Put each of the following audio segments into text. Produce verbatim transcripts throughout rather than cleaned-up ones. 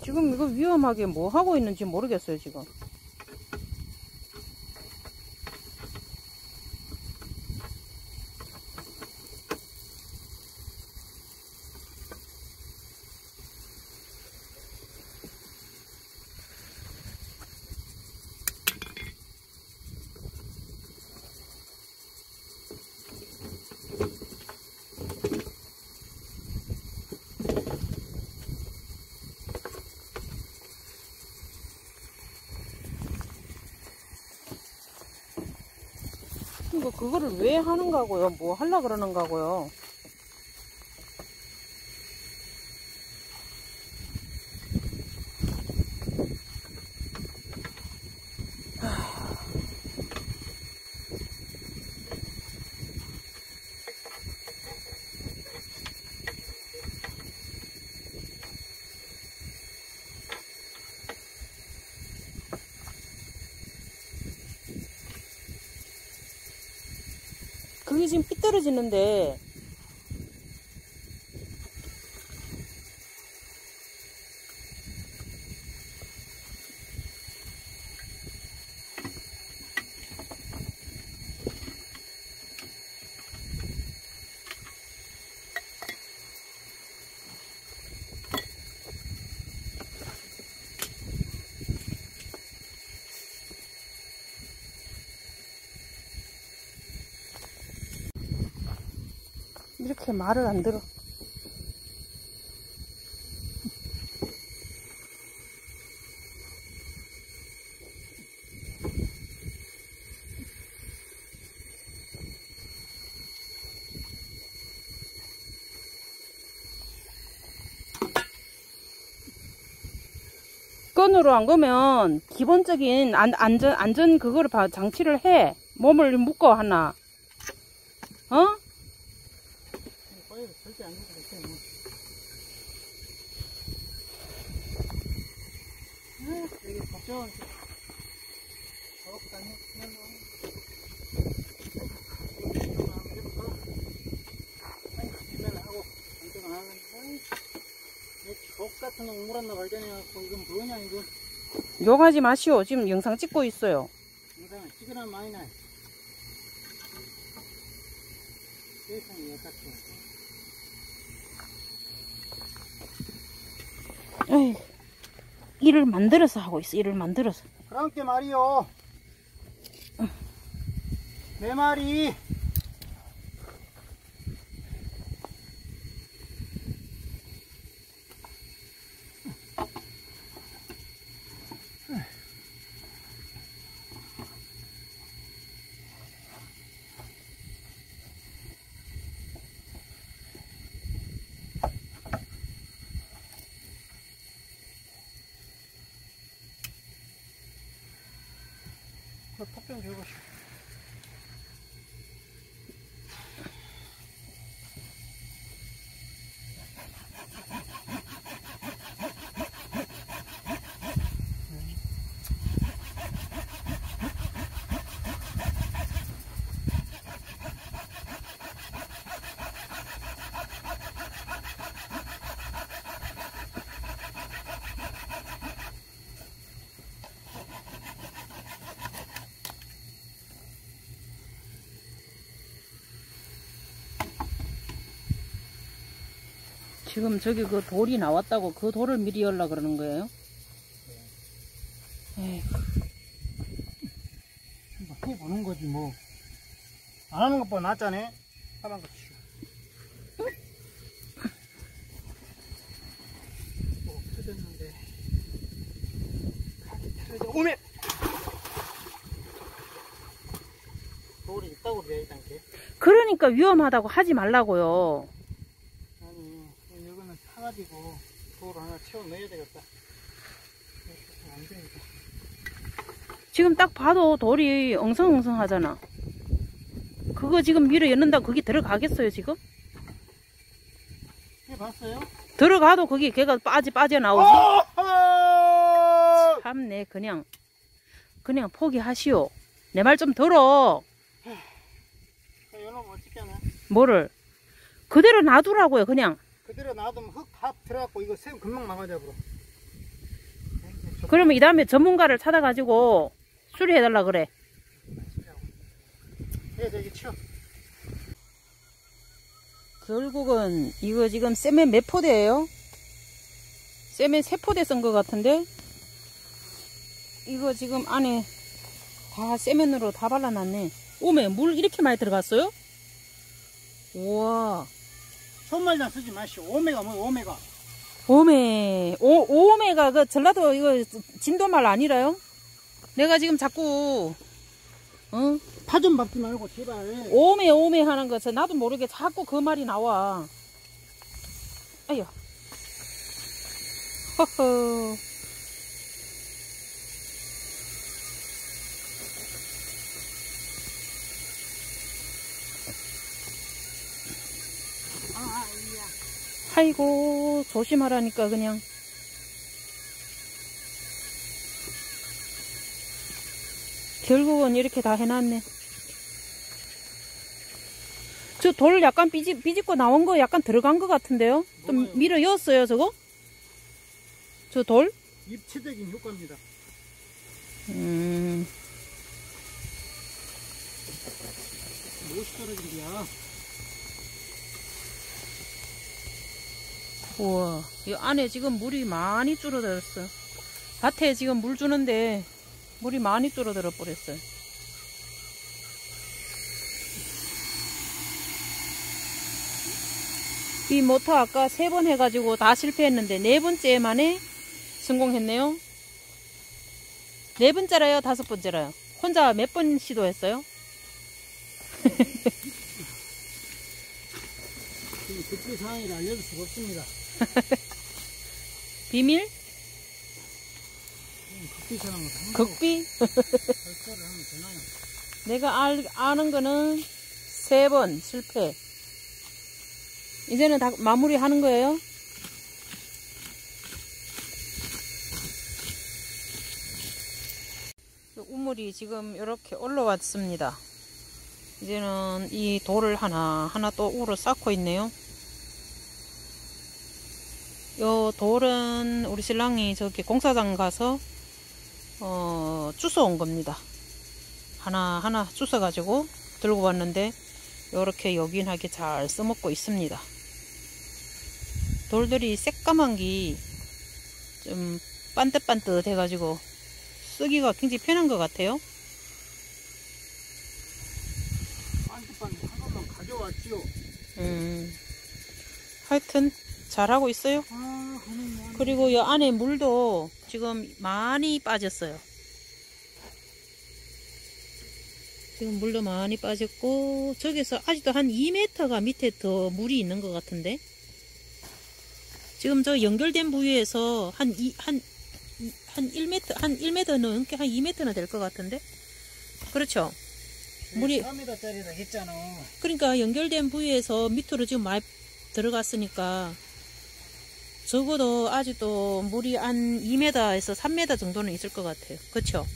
지금 이거 위험하게 뭐 하고 있는지 모르겠어요, 지금. 이거 그거를 왜 하는가고요? 뭐 하려 그러는가고요? 그게 지금 삐뚤어지는데 이렇게 말을 안 들어. 건으로 안 거면 기본적인 안, 안전, 안전 그거를 봐, 장치를 해. 몸을 묶어 하나. 어? 절대 안 되겠어요. 여기 걱정은 작업도 안 하고 안전 안 하는데 족 같은 거 우물었나 발견해갖고 이건 뭐냐 이거. 욕하지 마시오. 지금 영상 찍고 있어요. 영상 찍으나 많이 나요. 세상에 역같아. 에이, 일을 만들어서 하고 있어. 일을 만들어서. 그렇게 말이요. 내 말이 턱좀 줘보시오. 지금 저기 그 돌이 나왔다고 그 돌을 미리 열라 그러는 거예요? 에이. 해보는 거지 뭐. 안 하는 것보다 낫잖아. 하만 거 치워. 뭐 터졌는데. 터져. 오메! 돌이 있다고 그래 일단 게. 그러니까 위험하다고 하지 말라고요. 아니 이거는 사가지고 돌 하나 채워 넣어야 되겠다. 안 되니까. 지금 딱 봐도 돌이 엉성엉성하잖아. 그거 지금 밀어 였는다고 거기 들어가겠어요 지금? 해봤어요? 들어가도 거기 걔가 빠지 빠져나오지. 참네. 그냥 그냥 포기하시오. 내 말 좀 들어. 이놈 어떻게 하나? 뭐를 그대로 놔두라고요. 그냥 그대로 놔두면 흙 다 들어갖고 이거 새우 금방 망하자. 그러면 이 다음에 전문가를 찾아가지고 수리해달라 그래. 네, 저기 치워. 결국은 이거 지금 세멘 몇 포대예요? 세멘 세 포대 쓴 것 같은데 이거 지금 안에 다 세멘으로 다 발라놨네. 오메 물 이렇게 많이 들어갔어요? 우와. 손말장 쓰지 마시오. 오메가 뭐 오메가. 오메 오, 오메가 그 전라도 이거 진도말 아니라요? 내가 지금 자꾸 어? 파 좀 밟지 말고 제발. 오메 오메 하는 거 나도 모르게 자꾸 그 말이 나와. 아휴. 허허. 아, 이야. 아이고 조심하라니까 그냥. 결국은 이렇게 다 해놨네. 저 돌 약간 삐집, 삐집고 나온 거 약간 들어간 것 같은데요? 좀 뭐가요? 밀어 여었어요 저거? 저 돌? 입체적인 효과입니다. 음. 무엇이 떨어진디야? 우와, 이 안에 지금 물이 많이 줄어들었어. 밭에 지금 물 주는데 물이 많이 줄어들어 버렸어요. 이 모터 아까 세 번 해가지고 다 실패했는데 네 번째 만에 성공했네요. 네 번째라요? 다섯 번째라요? 혼자 몇 번 시도했어요? 급비 상황이라 알려줄 수가 없습니다. 비밀? 급비 상황을 극비? 발사를 하면 되나요? 내가 알, 아는 거는 세 번 실패. 이제는 다 마무리 하는 거예요? 우물이 지금 이렇게 올라왔습니다. 이제는 이 돌을 하나 하나 또 우러 쌓고 있네요. 요 돌은 우리 신랑이 저기 공사장 가서 어 주워 온 겁니다. 하나 하나 주워 가지고 들고 왔는데 이렇게 요긴하게 잘 써먹고 있습니다. 돌들이 새까만 게 좀 반듯반듯 해가지고 쓰기가 굉장히 편한 것 같아요. 반듯반듯 한 번만 가져왔지요. 음, 하여튼 잘하고 있어요. 아, 하는 그리고 이 안에 물도 지금 많이 빠졌어요. 지금 물도 많이 빠졌고 저기서 아직도 한 이 미터가 밑에 더 물이 있는 것 같은데 지금 저 연결된 부위에서 한 이, 한, 한 일 미터, 한 일 미터는 넘게 한 이 미터는 될 것 같은데 그렇죠? 물이 사 미터짜리다 했잖아. 그러니까 연결된 부위에서 밑으로 지금 많이 들어갔으니까 적어도 아직도 물이 한 이 미터에서 삼 미터 정도는 있을 것 같아요. 그렇죠?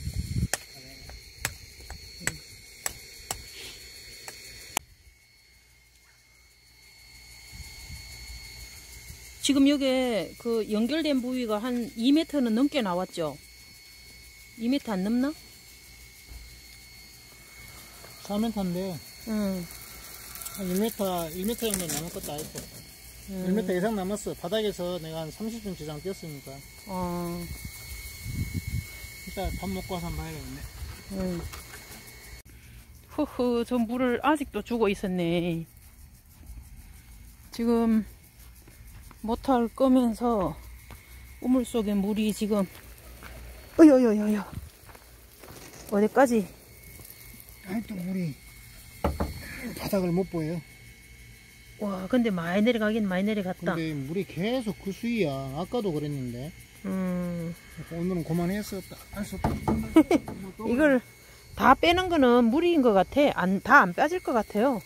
지금 여기에 그 연결된 부위가 한 이 미터는 넘게 나왔죠? 이 미터 안 넘나? 사 미터인데 응. 한 일 미터, 일 미터 정도 남을 것도 아니고 음. 일 미터 이상 남았어. 바닥에서 내가 한 삼십 센티미터 이상 뛰었으니까. 어. 일단 밥 먹고 와서 한번 봐야겠네. 응. 후후, 저 물을 아직도 주고 있었네. 지금 모터를 끄면서 우물 속에 물이 지금 어여여여여 어디까지? 아직도 물이 바닥을 못 보여요. 와, 근데 많이 내려가긴 많이 내려갔다. 근데 물이 계속 그 수위야. 아까도 그랬는데. 음. 오늘은 그만했었다. 할 수 없다. 이걸 다 빼는 거는 무리인 것 같아. 안, 다 안 빠질 것 같아요.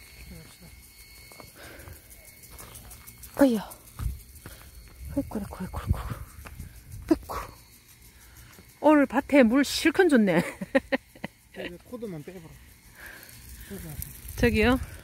어이야. 아이쿠, 아이쿠, 아이쿠, 아이쿠. 아이쿠. 오늘 밭에 물 실컷 줬네. 코드만 빼버려. 저기요.